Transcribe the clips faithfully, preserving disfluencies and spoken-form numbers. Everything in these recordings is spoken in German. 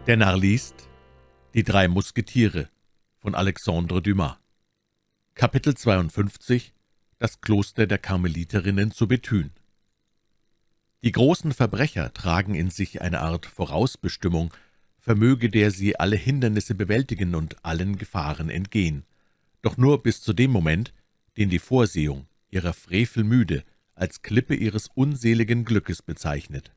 Der Narr liest Die drei Musketiere von Alexandre Dumas. Kapitel zweiundfünfzig. Das Kloster der Karmeliterinnen zu Béthune. Die großen Verbrecher tragen in sich eine Art Vorausbestimmung, vermöge der sie alle Hindernisse bewältigen und allen Gefahren entgehen, doch nur bis zu dem Moment, den die Vorsehung ihrer Frevel müde als Klippe ihres unseligen Glückes bezeichnet.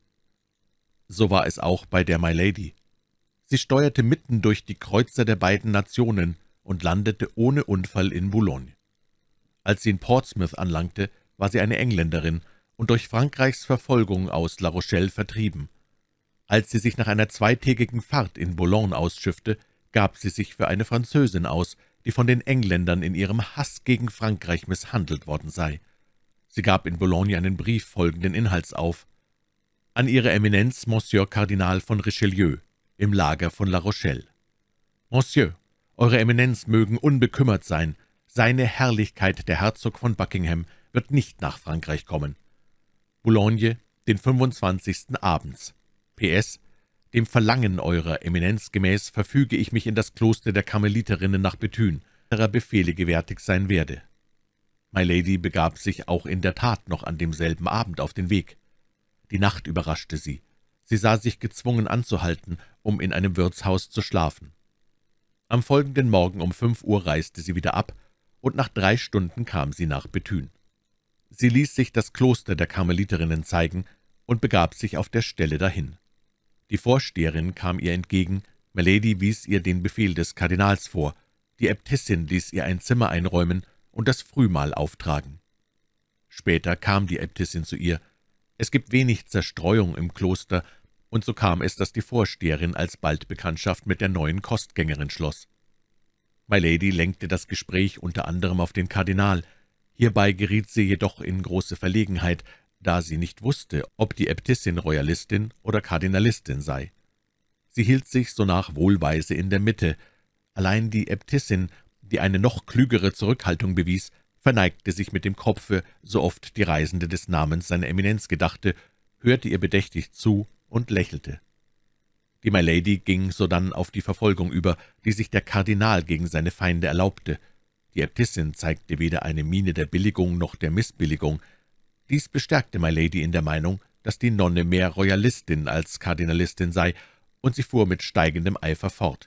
So war es auch bei der Milady. Sie steuerte mitten durch die Kreuzer der beiden Nationen und landete ohne Unfall in Boulogne. Als sie in Portsmouth anlangte, war sie eine Engländerin und durch Frankreichs Verfolgung aus La Rochelle vertrieben. Als sie sich nach einer zweitägigen Fahrt in Boulogne ausschiffte, gab sie sich für eine Französin aus, die von den Engländern in ihrem Hass gegen Frankreich misshandelt worden sei. Sie gab in Boulogne einen Brief folgenden Inhalts auf: »An Ihre Eminenz, Monsieur Kardinal von Richelieu, im Lager von La Rochelle. Monsieur, Eure Eminenz mögen unbekümmert sein. Seine Herrlichkeit, der Herzog von Buckingham, wird nicht nach Frankreich kommen. Boulogne, den fünfundzwanzigsten abends. P S Dem Verlangen Eurer Eminenz gemäß verfüge ich mich in das Kloster der Karmeliterinnen nach Béthune, derer Befehle gewärtig sein werde.« Milady begab sich auch in der Tat noch an demselben Abend auf den Weg. Die Nacht überraschte sie. Sie sah sich gezwungen anzuhalten, um in einem Wirtshaus zu schlafen. Am folgenden Morgen um fünf Uhr reiste sie wieder ab, und nach drei Stunden kam sie nach Béthune. Sie ließ sich das Kloster der Karmeliterinnen zeigen und begab sich auf der Stelle dahin. Die Vorsteherin kam ihr entgegen, Milady wies ihr den Befehl des Kardinals vor, die Äbtissin ließ ihr ein Zimmer einräumen und das Frühmahl auftragen. Später kam die Äbtissin zu ihr. Es gibt wenig Zerstreuung im Kloster, und so kam es, dass die Vorsteherin alsbald Bekanntschaft mit der neuen Kostgängerin schloss. Milady lenkte das Gespräch unter anderem auf den Kardinal. Hierbei geriet sie jedoch in große Verlegenheit, da sie nicht wusste, ob die Äbtissin Royalistin oder Kardinalistin sei. Sie hielt sich sonach wohlweise in der Mitte. Allein die Äbtissin, die eine noch klügere Zurückhaltung bewies, verneigte sich mit dem Kopfe, so oft die Reisende des Namens seiner Eminenz gedachte, hörte ihr bedächtig zu und lächelte. Die Milady ging sodann auf die Verfolgung über, die sich der Kardinal gegen seine Feinde erlaubte. Die Äbtissin zeigte weder eine Miene der Billigung noch der Missbilligung. Dies bestärkte Milady in der Meinung, dass die Nonne mehr Royalistin als Kardinalistin sei, und sie fuhr mit steigendem Eifer fort.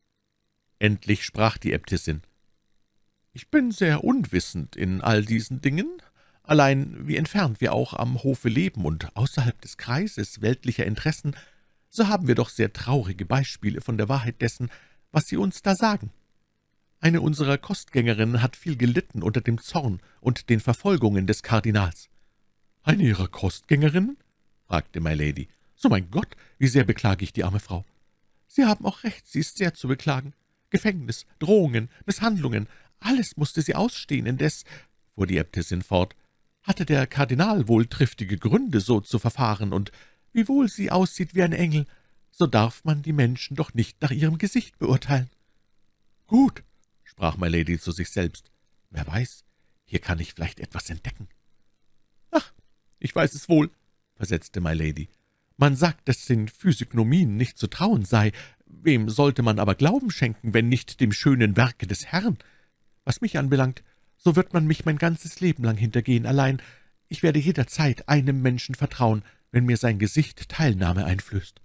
Endlich sprach die Äbtissin: »Ich bin sehr unwissend in all diesen Dingen. Allein, wie entfernt wir auch am Hofe leben und außerhalb des Kreises weltlicher Interessen, so haben wir doch sehr traurige Beispiele von der Wahrheit dessen, was Sie uns da sagen. Eine unserer Kostgängerinnen hat viel gelitten unter dem Zorn und den Verfolgungen des Kardinals.« »Eine Ihrer Kostgängerinnen?« fragte Milady. »So, mein Gott, wie sehr beklage ich die arme Frau.« »Sie haben auch recht, sie ist sehr zu beklagen. Gefängnis, Drohungen, Misshandlungen, alles musste sie ausstehen. Indes«, fuhr die Äbtissin fort, »hatte der Kardinal wohl triftige Gründe, so zu verfahren, und wiewohl sie aussieht wie ein Engel, so darf man die Menschen doch nicht nach ihrem Gesicht beurteilen.« »Gut«, sprach Milady zu sich selbst, »wer weiß, hier kann ich vielleicht etwas entdecken.« »Ach, ich weiß es wohl«, versetzte Milady. »Man sagt, dass den Physiognomien nicht zu trauen sei. Wem sollte man aber Glauben schenken, wenn nicht dem schönen Werke des Herrn? Was mich anbelangt, so wird man mich mein ganzes Leben lang hintergehen. Allein, ich werde jederzeit einem Menschen vertrauen, wenn mir sein Gesicht Teilnahme einflößt.«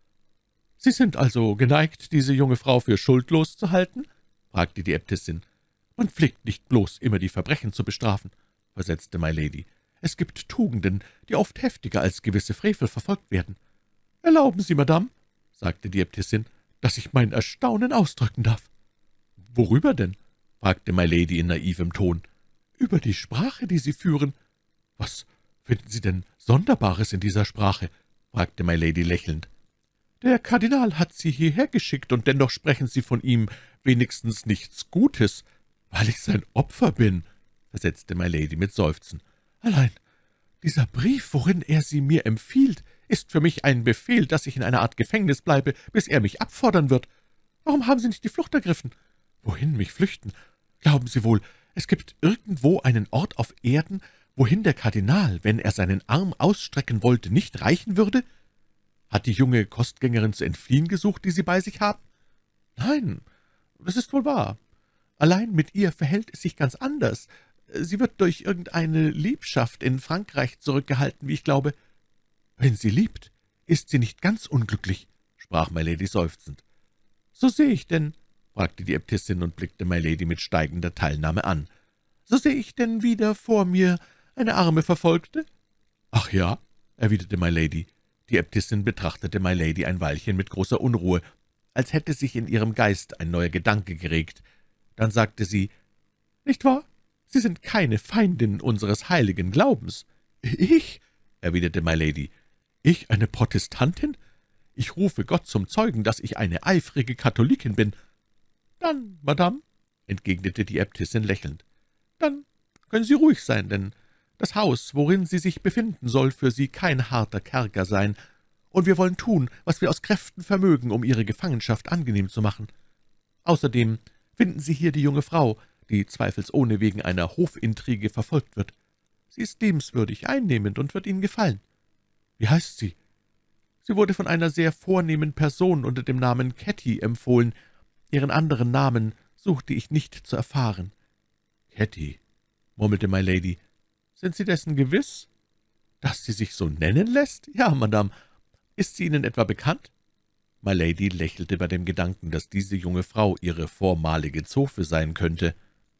»Sie sind also geneigt, diese junge Frau für schuldlos zu halten?« fragte die Äbtissin. »Man pflegt nicht bloß immer die Verbrechen zu bestrafen«, versetzte Milady. »Es gibt Tugenden, die oft heftiger als gewisse Frevel verfolgt werden.« »Erlauben Sie, Madame«, sagte die Äbtissin, »dass ich mein Erstaunen ausdrücken darf.« »Worüber denn?« fragte Milady in naivem Ton. »Über die Sprache, die Sie führen.« »Was finden Sie denn Sonderbares in dieser Sprache?« fragte Milady lächelnd. »Der Kardinal hat Sie hierher geschickt, und dennoch sprechen Sie von ihm wenigstens nichts Gutes.« »Weil ich sein Opfer bin«, versetzte Milady mit Seufzen. »Allein dieser Brief, worin er Sie mir empfiehlt, ist für mich ein Befehl, dass ich in einer Art Gefängnis bleibe, bis er mich abfordern wird. Warum haben Sie nicht die Flucht ergriffen? Wohin mich flüchten? Glauben Sie wohl, es gibt irgendwo einen Ort auf Erden, wohin der Kardinal, wenn er seinen Arm ausstrecken wollte, nicht reichen würde?« Hat die junge Kostgängerin zu entfliehen gesucht, die Sie bei sich haben?« »Nein, das ist wohl wahr. Allein mit ihr verhält es sich ganz anders. Sie wird durch irgendeine Liebschaft in Frankreich zurückgehalten, wie ich glaube.« »Wenn sie liebt, ist sie nicht ganz unglücklich«, sprach Milady seufzend. »So sehe ich denn«, fragte die Äbtissin und blickte Milady mit steigender Teilnahme an, »so sehe ich denn wieder vor mir eine arme Verfolgte?« »Ach ja«, erwiderte Milady. Die Äbtissin betrachtete Milady ein Weilchen mit großer Unruhe, als hätte sich in ihrem Geist ein neuer Gedanke geregt. Dann sagte sie, »Nicht wahr? Sie sind keine Feindin unseres heiligen Glaubens.« »Ich?« erwiderte Milady. »Ich, eine Protestantin? Ich rufe Gott zum Zeugen, dass ich eine eifrige Katholikin bin.« »Dann, Madame«, entgegnete die Äbtissin lächelnd, »dann können Sie ruhig sein, denn das Haus, worin sie sich befinden, soll für Sie kein harter Kerker sein, und wir wollen tun, was wir aus Kräften vermögen, um Ihre Gefangenschaft angenehm zu machen. Außerdem finden Sie hier die junge Frau, die zweifelsohne wegen einer Hofintrige verfolgt wird. Sie ist liebenswürdig, einnehmend und wird Ihnen gefallen.« »Wie heißt sie?« »Sie wurde von einer sehr vornehmen Person unter dem Namen Ketty empfohlen. Ihren anderen Namen suchte ich nicht zu erfahren.« »Ketty«, murmelte Milady. »Sind Sie dessen gewiss, dass sie sich so nennen lässt?« »Ja, Madame. Ist sie Ihnen etwa bekannt?« Milady lächelte bei dem Gedanken, dass diese junge Frau ihre vormalige Zofe sein könnte.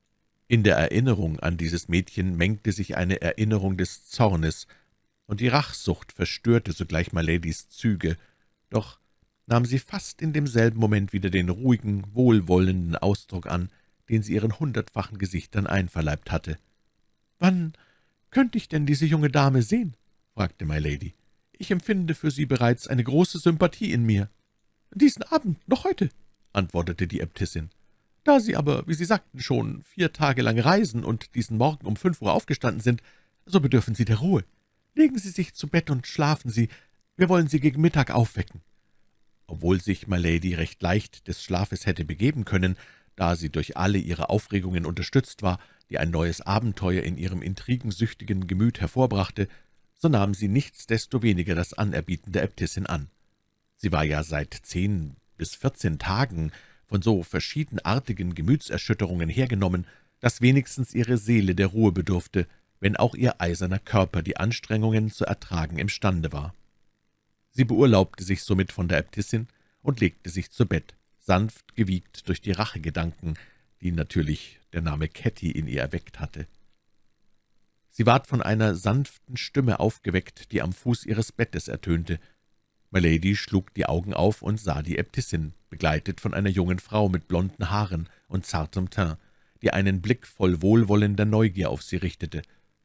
In der Erinnerung an dieses Mädchen mengte sich eine Erinnerung des Zornes, und die Rachsucht verstörte sogleich Miladies Züge, doch nahm sie fast in demselben Moment wieder den ruhigen, wohlwollenden Ausdruck an, den sie ihren hundertfachen Gesichtern einverleibt hatte. »Wann könnte ich denn diese junge Dame sehen?« fragte Milady. »Ich empfinde für sie bereits eine große Sympathie in mir.« »Diesen Abend, noch heute«, antwortete die Äbtissin. »Da Sie aber, wie Sie sagten, schon vier Tage lang reisen und diesen Morgen um fünf Uhr aufgestanden sind, so bedürfen Sie der Ruhe. Legen Sie sich zu Bett und schlafen Sie. Wir wollen Sie gegen Mittag aufwecken.« Obwohl sich Milady recht leicht des Schlafes hätte begeben können, da sie durch alle ihre Aufregungen unterstützt war, die ein neues Abenteuer in ihrem intrigensüchtigen Gemüt hervorbrachte, so nahm sie nichtsdestoweniger das Anerbieten der Äbtissin an. Sie war ja seit zehn bis vierzehn Tagen von so verschiedenartigen Gemütserschütterungen hergenommen, dass wenigstens ihre Seele der Ruhe bedurfte, wenn auch ihr eiserner Körper die Anstrengungen zu ertragen imstande war. Sie beurlaubte sich somit von der Äbtissin und legte sich zu Bett, sanft gewiegt durch die Rachegedanken, die natürlich der Name Ketty in ihr erweckt hatte. Sie ward von einer sanften Stimme aufgeweckt, die am Fuß ihres Bettes ertönte. Milady schlug die Augen auf und sah die Äbtissin, begleitet von einer jungen Frau mit blonden Haaren und zartem Teint, die einen Blick voll wohlwollender Neugier auf sie richtete.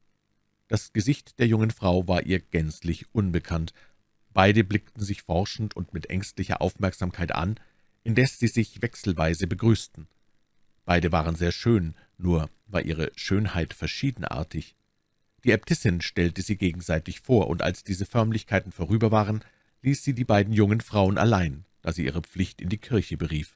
Das Gesicht der jungen Frau war ihr gänzlich unbekannt. Beide blickten sich forschend und mit ängstlicher Aufmerksamkeit an, indes sie sich wechselweise begrüßten. Beide waren sehr schön, nur war ihre Schönheit verschiedenartig. Die Äbtissin stellte sie gegenseitig vor, und als diese Förmlichkeiten vorüber waren, ließ sie die beiden jungen Frauen allein, da sie ihre Pflicht in die Kirche berief.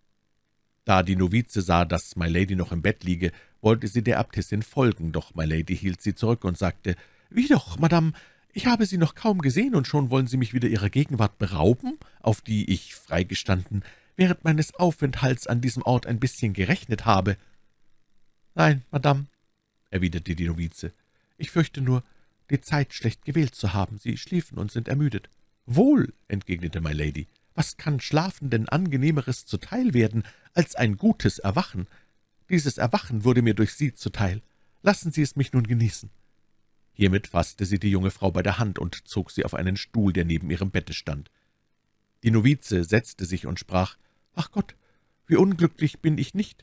Da die Novize sah, dass Milady noch im Bett liege, wollte sie der Äbtissin folgen, doch Milady hielt sie zurück und sagte, »Wie doch, Madame, ich habe Sie noch kaum gesehen, und schon wollen Sie mich wieder Ihrer Gegenwart berauben, auf die ich, freigestanden, während meines Aufenthalts an diesem Ort ein bisschen gerechnet habe.« »Nein, Madame«, erwiderte die Novize, »ich fürchte nur, die Zeit schlecht gewählt zu haben. Sie schliefen und sind ermüdet.« »Wohl«, entgegnete Milady, »was kann Schlafenden Angenehmeres zuteil werden als ein gutes Erwachen? Dieses Erwachen wurde mir durch Sie zuteil. Lassen Sie es mich nun genießen.« Hiermit fasste sie die junge Frau bei der Hand und zog sie auf einen Stuhl, der neben ihrem Bette stand. Die Novize setzte sich und sprach, »Ach Gott, wie unglücklich bin ich nicht!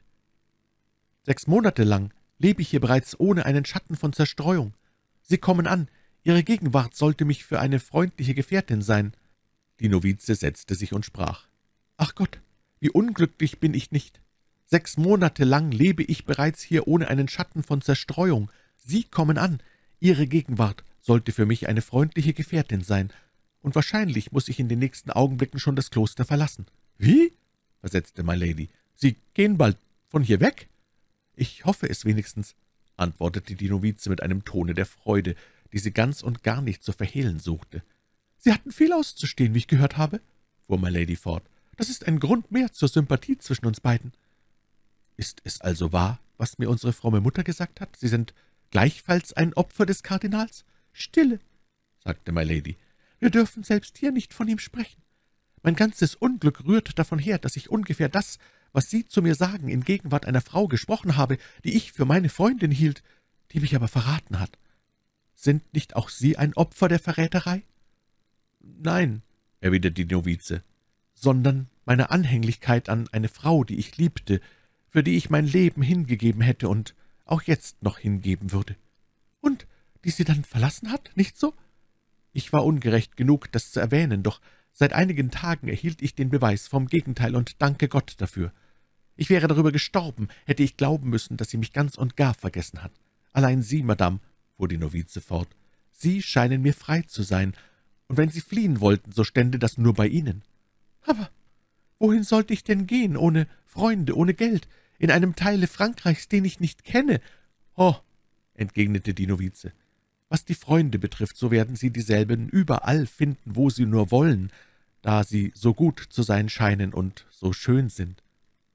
Sechs Monate lang lebe ich hier bereits ohne einen Schatten von Zerstreuung. Sie kommen an, Ihre Gegenwart sollte mich für eine freundliche Gefährtin sein.« Die Novize setzte sich und sprach, »Ach Gott, wie unglücklich bin ich nicht! Sechs Monate lang lebe ich bereits hier ohne einen Schatten von Zerstreuung. Sie kommen an, Ihre Gegenwart sollte für mich eine freundliche Gefährtin sein, und wahrscheinlich muss ich in den nächsten Augenblicken schon das Kloster verlassen.« »Wie?« versetzte Milady. »Sie gehen bald von hier weg?« »Ich hoffe es wenigstens«, antwortete die Novize mit einem Tone der Freude, die sie ganz und gar nicht zu verhehlen suchte. »Sie hatten viel auszustehen, wie ich gehört habe«, fuhr my Lady fort. »Das ist ein Grund mehr zur Sympathie zwischen uns beiden.« »Ist es also wahr, was mir unsere fromme Mutter gesagt hat? Sie sind gleichfalls ein Opfer des Kardinals?« »Stille«, sagte my Lady. »Wir dürfen selbst hier nicht von ihm sprechen. Mein ganzes Unglück rührt davon her, dass ich ungefähr das, was Sie zu mir sagen, in Gegenwart einer Frau gesprochen habe, die ich für meine Freundin hielt, die mich aber verraten hat. Sind nicht auch Sie ein Opfer der Verräterei?« »Nein«, erwiderte die Novize, »sondern meine Anhänglichkeit an eine Frau, die ich liebte, für die ich mein Leben hingegeben hätte und auch jetzt noch hingeben würde.« »Und die Sie dann verlassen hat, nicht so?« »Ich war ungerecht genug, das zu erwähnen, doch seit einigen Tagen erhielt ich den Beweis vom Gegenteil und danke Gott dafür. Ich wäre darüber gestorben, hätte ich glauben müssen, dass sie mich ganz und gar vergessen hat. Allein Sie, Madame«, fuhr die Novize fort, »Sie scheinen mir frei zu sein, und wenn Sie fliehen wollten, so stände das nur bei Ihnen.« »Aber wohin sollte ich denn gehen, ohne Freunde, ohne Geld, in einem Teile Frankreichs, den ich nicht kenne?« »Oh«, entgegnete die Novize, »was die Freunde betrifft, so werden Sie dieselben überall finden, wo Sie nur wollen, da sie so gut zu sein scheinen und so schön sind.«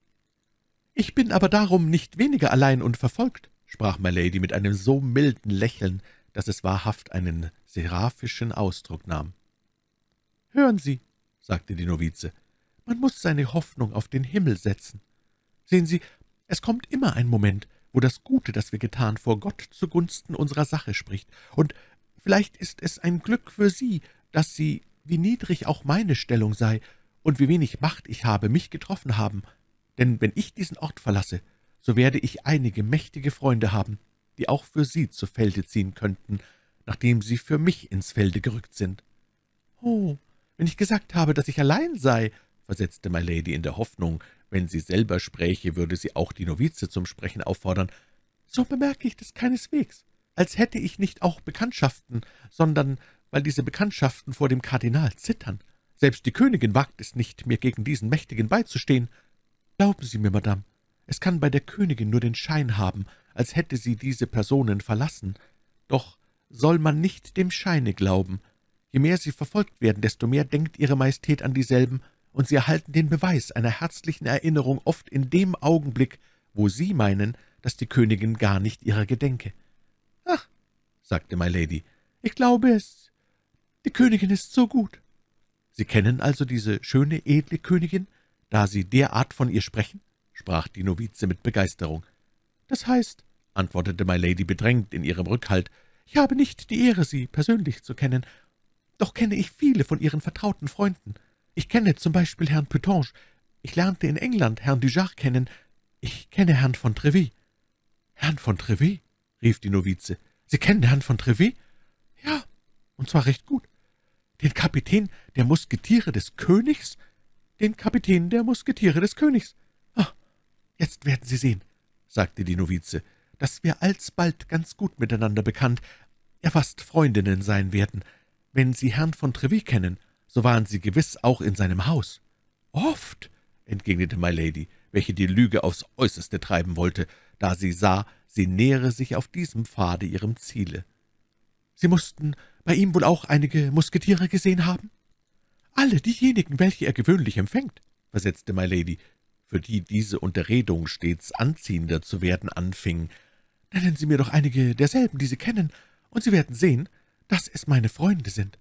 »Ich bin aber darum nicht weniger allein und verfolgt«, sprach my Lady mit einem so milden Lächeln, dass es wahrhaft einen seraphischen Ausdruck nahm. »Hören Sie«, sagte die Novize, »man muß seine Hoffnung auf den Himmel setzen. Sehen Sie, es kommt immer ein Moment, wo das Gute, das wir getan, vor Gott zugunsten unserer Sache spricht. Und vielleicht ist es ein Glück für Sie, dass Sie, wie niedrig auch meine Stellung sei und wie wenig Macht ich habe, mich getroffen haben. Denn wenn ich diesen Ort verlasse, so werde ich einige mächtige Freunde haben, die auch für Sie zu Felde ziehen könnten, nachdem Sie für mich ins Felde gerückt sind.« »Oh, wenn ich gesagt habe, dass ich allein sei«, versetzte my Lady in der Hoffnung, wenn sie selber spräche, würde sie auch die Novize zum Sprechen auffordern, »so bemerke ich das keineswegs, als hätte ich nicht auch Bekanntschaften, sondern weil diese Bekanntschaften vor dem Kardinal zittern. Selbst die Königin wagt es nicht, mir gegen diesen Mächtigen beizustehen. Glauben Sie mir, Madame, es kann bei der Königin nur den Schein haben, als hätte sie diese Personen verlassen. Doch soll man nicht dem Scheine glauben. Je mehr sie verfolgt werden, desto mehr denkt Ihre Majestät an dieselben, und sie erhalten den Beweis einer herzlichen Erinnerung oft in dem Augenblick, wo Sie meinen, dass die Königin gar nicht Ihrer gedenke.« »Ach«, sagte my Lady, »ich glaube es. Die Königin ist so gut.« »Sie kennen also diese schöne, edle Königin, da Sie derart von ihr sprechen?« sprach die Novize mit Begeisterung. »Das heißt«, antwortete my Lady bedrängt in ihrem Rückhalt, »ich habe nicht die Ehre, sie persönlich zu kennen, doch kenne ich viele von ihren vertrauten Freunden. Ich kenne zum Beispiel Herrn Putange, ich lernte in England Herrn Dujart kennen, ich kenne Herrn von Treville.« »Herrn von Treville?« rief die Novize. »Sie kennen Herrn von Treville?« »Ja, und zwar recht gut.« »Den Kapitän der Musketiere des Königs?« »Den Kapitän der Musketiere des Königs. Ah, jetzt werden Sie sehen«, sagte die Novize, »dass wir alsbald ganz gut miteinander bekannt, ja fast Freundinnen sein werden. Wenn Sie Herrn von Treville kennen, so waren Sie gewiss auch in seinem Haus.« »Oft«, entgegnete my Lady, welche die Lüge aufs Äußerste treiben wollte, da sie sah, sie nähere sich auf diesem Pfade ihrem Ziele. »Sie mussten bei ihm wohl auch einige Musketiere gesehen haben?« »Alle diejenigen, welche er gewöhnlich empfängt«, versetzte my Lady, für die diese Unterredung stets anziehender zu werden anfing. »Nennen Sie mir doch einige derselben, die Sie kennen, und Sie werden sehen, dass es meine Freunde sind.«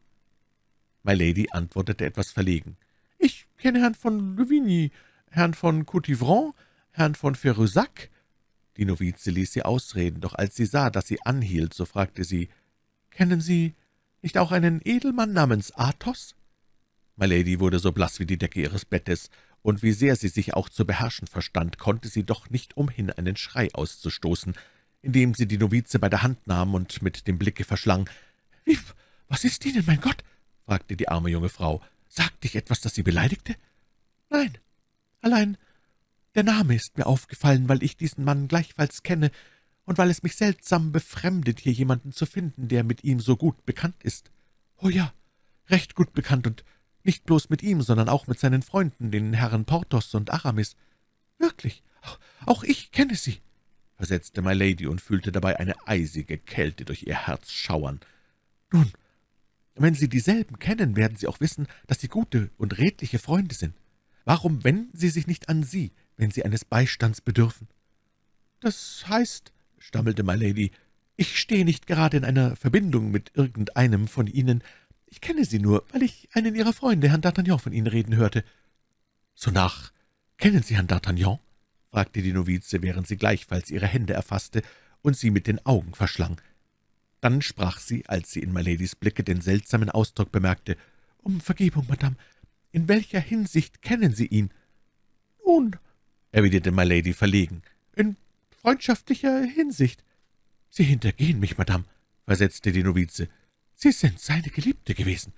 My Lady antwortete etwas verlegen. »Ich kenne Herrn von Louvigny, Herrn von Courtivron, Herrn von Ferussac.« Die Novize ließ sie ausreden, doch als sie sah, dass sie anhielt, so fragte sie, »Kennen Sie nicht auch einen Edelmann namens Athos?« My Lady wurde so blass wie die Decke ihres Bettes, und wie sehr sie sich auch zu beherrschen verstand, konnte sie doch nicht umhin, einen Schrei auszustoßen, indem sie die Novize bei der Hand nahm und mit dem Blicke verschlang. »Wie, was ist Ihnen, mein Gott?« fragte die arme junge Frau. »Sagte ich etwas, das Sie beleidigte?« »Nein, allein der Name ist mir aufgefallen, weil ich diesen Mann gleichfalls kenne und weil es mich seltsam befremdet, hier jemanden zu finden, der mit ihm so gut bekannt ist. Oh ja, recht gut bekannt, und nicht bloß mit ihm, sondern auch mit seinen Freunden, den Herren Porthos und Aramis. »Wirklich, auch, auch ich kenne sie«, versetzte my Lady und fühlte dabei eine eisige Kälte durch ihr Herz schauern. »Nun, Wenn Sie dieselben kennen, werden Sie auch wissen, dass sie gute und redliche Freunde sind. Warum wenden Sie sich nicht an sie, wenn Sie eines Beistands bedürfen?« »Das heißt«, stammelte My Lady, »ich stehe nicht gerade in einer Verbindung mit irgendeinem von Ihnen. Ich kenne Sie nur, weil ich einen Ihrer Freunde, Herrn D'Artagnan, von Ihnen reden hörte.« »Sonach kennen Sie Herrn D'Artagnan?« fragte die Novize, während sie gleichfalls ihre Hände erfasste und sie mit den Augen verschlang. Dann sprach sie, als sie in Miladies Blicke den seltsamen Ausdruck bemerkte, »Um Vergebung, Madame, in welcher Hinsicht kennen Sie ihn?« »Nun«, erwiderte Milady verlegen, »in freundschaftlicher Hinsicht.« »Sie hintergehen mich, Madame«, versetzte die Novize. »Sie sind seine Geliebte gewesen.«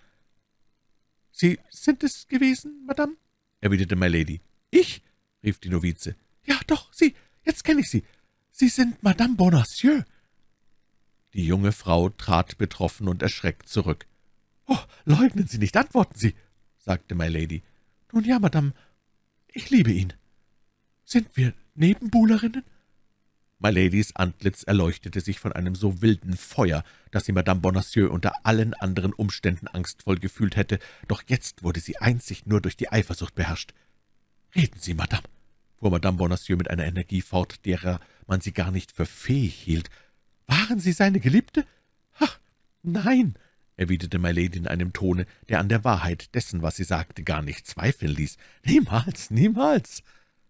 »Sie sind es gewesen, Madame?« erwiderte Milady. »Ich?« rief die Novize. »Ja, doch, Sie, jetzt kenne ich Sie. Sie sind Madame Bonacieux.« Die junge Frau trat betroffen und erschreckt zurück. »Oh, leugnen Sie nicht, antworten Sie«, sagte Milady. »Nun ja, Madame, ich liebe ihn. Sind wir Nebenbuhlerinnen?« Miladies Antlitz erleuchtete sich von einem so wilden Feuer, dass sie Madame Bonacieux unter allen anderen Umständen angstvoll gefühlt hätte, doch jetzt wurde sie einzig nur durch die Eifersucht beherrscht. »Reden Sie, Madame«, fuhr Madame Bonacieux mit einer Energie fort, derer man sie gar nicht für fähig hielt. »Waren Sie seine Geliebte?« »Ach, nein«, erwiderte Milady in einem Tone, der an der Wahrheit dessen, was sie sagte, gar nicht zweifeln ließ. »Niemals, niemals.«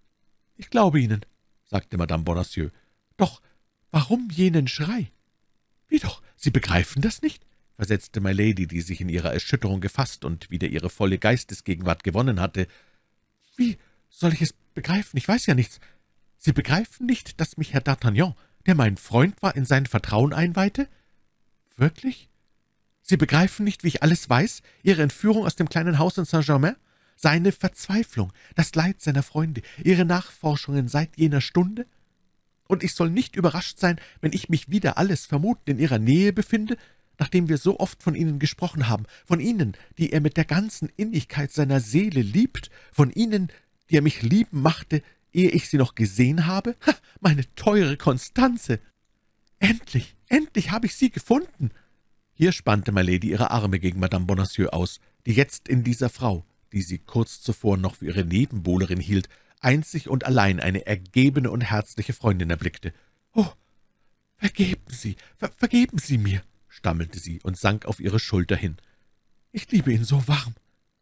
»Ich glaube Ihnen«, sagte Madame Bonacieux. »Doch warum jenen Schrei?« »Wie doch, Sie begreifen das nicht?« versetzte Milady, die sich in ihrer Erschütterung gefasst und wieder ihre volle Geistesgegenwart gewonnen hatte. »Wie soll ich es begreifen? Ich weiß ja nichts. Sie begreifen nicht, dass mich Herr D'Artagnan, der mein Freund war, in sein Vertrauen einweihte? Wirklich? Sie begreifen nicht, wie ich alles weiß, Ihre Entführung aus dem kleinen Haus in Saint-Germain, seine Verzweiflung, das Leid seiner Freunde, Ihre Nachforschungen seit jener Stunde? Und ich soll nicht überrascht sein, wenn ich mich wieder alles vermuten in Ihrer Nähe befinde, nachdem wir so oft von Ihnen gesprochen haben, von Ihnen, die er mit der ganzen Innigkeit seiner Seele liebt, von Ihnen, die er mich lieben machte, ehe ich Sie noch gesehen habe? Ha, meine teure Constanze! Endlich, endlich habe ich Sie gefunden!« Hier spannte Milady ihre Arme gegen Madame Bonacieux aus, die jetzt in dieser Frau, die sie kurz zuvor noch für ihre Nebenbuhlerin hielt, einzig und allein eine ergebene und herzliche Freundin erblickte. »Oh, vergeben Sie, ver vergeben Sie mir«, stammelte sie und sank auf ihre Schulter hin. »Ich liebe ihn so warm.«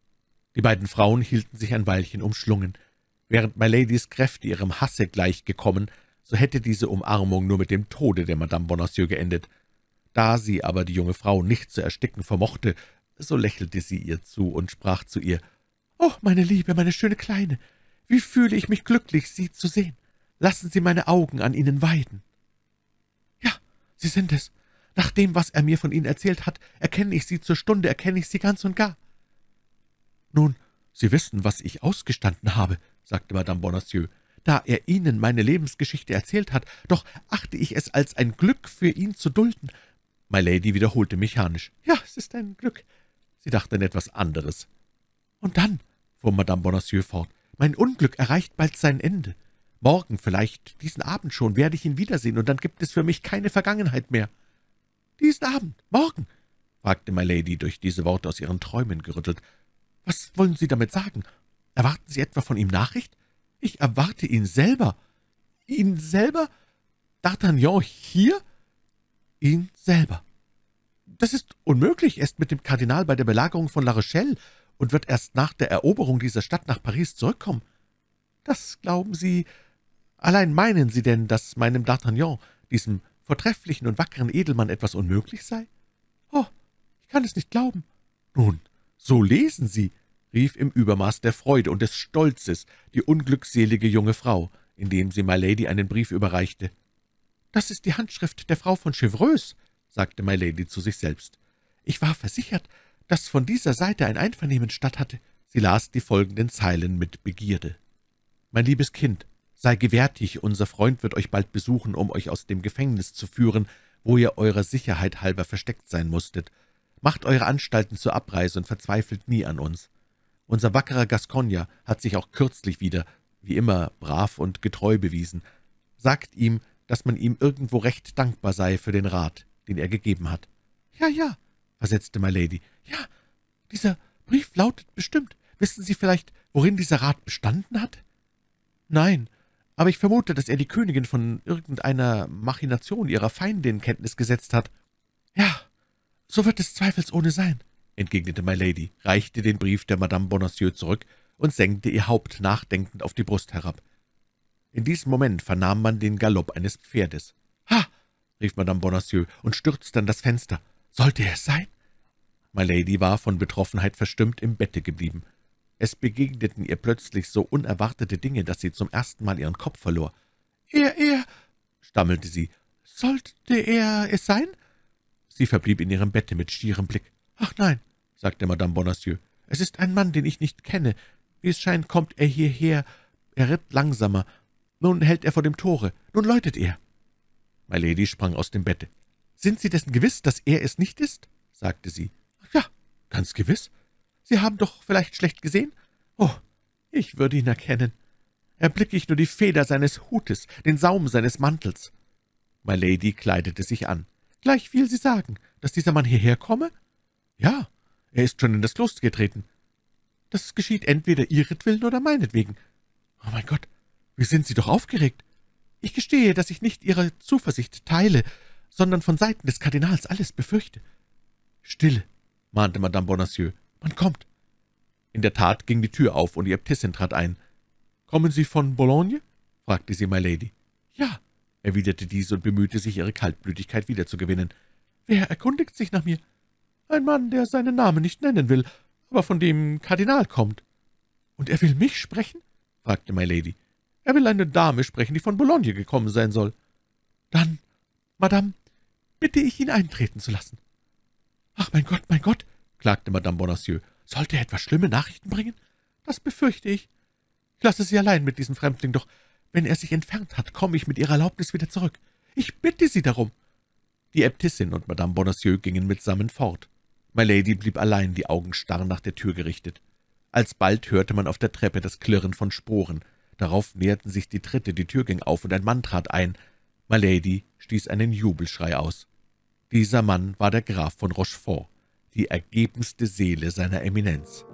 Die beiden Frauen hielten sich ein Weilchen umschlungen. Während Miladies Kräfte ihrem Hasse gleichgekommen, so hätte diese Umarmung nur mit dem Tode der Madame Bonacieux geendet. Da sie aber die junge Frau nicht zu ersticken vermochte, so lächelte sie ihr zu und sprach zu ihr, »Oh, meine Liebe, meine schöne Kleine, wie fühle ich mich glücklich, Sie zu sehen. Lassen Sie meine Augen an Ihnen weiden.« »Ja, Sie sind es. Nach dem, was er mir von Ihnen erzählt hat, erkenne ich Sie zur Stunde, erkenne ich Sie ganz und gar.« »Nun, Sie wissen, was ich ausgestanden habe«, sagte Madame Bonacieux, »da er Ihnen meine Lebensgeschichte erzählt hat, doch achte ich es als ein Glück für ihn zu dulden.« Milady wiederholte mechanisch, »Ja, es ist ein Glück.« Sie dachte an etwas anderes. »Und dann«, fuhr Madame Bonacieux fort, »mein Unglück erreicht bald sein Ende. Morgen, vielleicht diesen Abend schon, werde ich ihn wiedersehen, und dann gibt es für mich keine Vergangenheit mehr.« »Diesen Abend? Morgen?« fragte Milady, durch diese Worte aus ihren Träumen gerüttelt. »Was wollen Sie damit sagen? Erwarten Sie etwa von ihm Nachricht? Ich erwarte ihn selber.« »Ihn selber? D'Artagnan hier?« »Ihn selber.« »Das ist unmöglich. Er ist mit dem Kardinal bei der Belagerung von La Rochelle und wird erst nach der Eroberung dieser Stadt nach Paris zurückkommen.« »Das glauben Sie? Allein meinen Sie denn, dass meinem D'Artagnan, diesem vortrefflichen und wackeren Edelmann, etwas unmöglich sei? Oh, ich kann es nicht glauben.« »Nun, so lesen Sie«, rief im Übermaß der Freude und des Stolzes die unglückselige junge Frau, indem sie Milady einen Brief überreichte. »Das ist die Handschrift der Frau von Chevreuse«, sagte Milady zu sich selbst. »Ich war versichert, dass von dieser Seite ein Einvernehmen statt hatte.« Sie las die folgenden Zeilen mit Begierde. »Mein liebes Kind, sei gewärtig, unser Freund wird euch bald besuchen, um euch aus dem Gefängnis zu führen, wo ihr eurer Sicherheit halber versteckt sein musstet. Macht eure Anstalten zur Abreise und verzweifelt nie an uns. Unser wackerer Gascogner hat sich auch kürzlich wieder, wie immer, brav und getreu bewiesen. Sagt ihm, dass man ihm irgendwo recht dankbar sei für den Rat, den er gegeben hat.« »Ja, ja«, versetzte Milady, »Ja, dieser Brief lautet bestimmt. Wissen Sie vielleicht, worin dieser Rat bestanden hat?« »Nein, aber ich vermute, dass er die Königin von irgendeiner Machination ihrer Feinde in Kenntnis gesetzt hat.« »Ja, so wird es zweifelsohne sein«, entgegnete Milady, reichte den Brief der Madame Bonacieux zurück und senkte ihr Haupt nachdenkend auf die Brust herab. In diesem Moment vernahm man den Galopp eines Pferdes. »Ha!« rief Madame Bonacieux und stürzte an das Fenster. »Sollte er es sein?« Milady war von Betroffenheit verstimmt im Bette geblieben. Es begegneten ihr plötzlich so unerwartete Dinge, dass sie zum ersten Mal ihren Kopf verlor. »Er, er«, stammelte sie, »sollte er es sein?« Sie verblieb in ihrem Bette mit stierem Blick. »Ach nein«, sagte Madame Bonacieux, »es ist ein Mann, den ich nicht kenne. Wie es scheint, kommt er hierher. Er ritt langsamer. Nun hält er vor dem Tore. Nun läutet er.« Milady sprang aus dem Bette. »Sind Sie dessen gewiss, dass er es nicht ist?« sagte sie. »Ja, ganz gewiss. Sie haben doch vielleicht schlecht gesehen? Oh, ich würde ihn erkennen. Erblicke ich nur die Feder seines Hutes, den Saum seines Mantels.« Milady kleidete sich an. »Gleichviel Sie sagen, dass dieser Mann hierher komme?« »Ja, er ist schon in das Kloster getreten.« »Das geschieht entweder Ihretwillen oder meinetwegen. Oh mein Gott, wie sind Sie doch aufgeregt! Ich gestehe, dass ich nicht Ihre Zuversicht teile, sondern von Seiten des Kardinals alles befürchte.« »Stille«, mahnte Madame Bonacieux, »man kommt.« In der Tat ging die Tür auf, und die Äbtissin trat ein. »Kommen Sie von Boulogne?« fragte sie Milady. »Ja«, erwiderte diese und bemühte sich, ihre Kaltblütigkeit wiederzugewinnen. »Wer erkundigt sich nach mir?« »Ein Mann, der seinen Namen nicht nennen will, aber von dem Kardinal kommt.« »Und er will mich sprechen?« fragte Milady. »Er will eine Dame sprechen, die von Boulogne gekommen sein soll.« »Dann, Madame, bitte ich ihn eintreten zu lassen.« »Ach, mein Gott, mein Gott«, klagte Madame Bonacieux, »sollte er etwas schlimme Nachrichten bringen? Das befürchte ich. Ich lasse Sie allein mit diesem Fremdling, doch wenn er sich entfernt hat, komme ich mit Ihrer Erlaubnis wieder zurück. Ich bitte Sie darum.« Die Äbtissin und Madame Bonacieux gingen mitsammen fort. Milady blieb allein, die Augen starr nach der Tür gerichtet. Alsbald hörte man auf der Treppe das Klirren von Sporen. Darauf näherten sich die Tritte, die Tür ging auf, und ein Mann trat ein. Milady stieß einen Jubelschrei aus. Dieser Mann war der Graf von Rochefort, die ergebenste Seele seiner Eminenz.